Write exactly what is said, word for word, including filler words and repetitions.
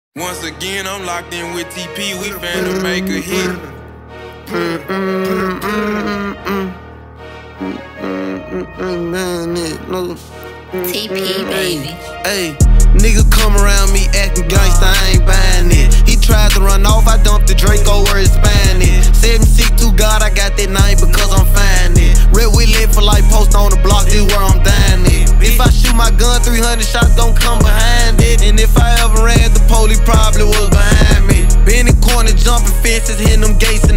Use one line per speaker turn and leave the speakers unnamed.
Once again, I'm locked in with T P. We finna make a hit.
T P, baby.
Hey, nigga come around me acting gangsta, I ain't buying it. He tried to run off, I dumped the Draco where it's Spanish. seven six two God, I got that name because I'm finding. Red we live for life, post on the block, this where I'm dining. If I shoot my gun, three hundred shots gon' come behind it. And if I ever ran, the police probably was behind me. Been in corner, jumping fences, hitting them gates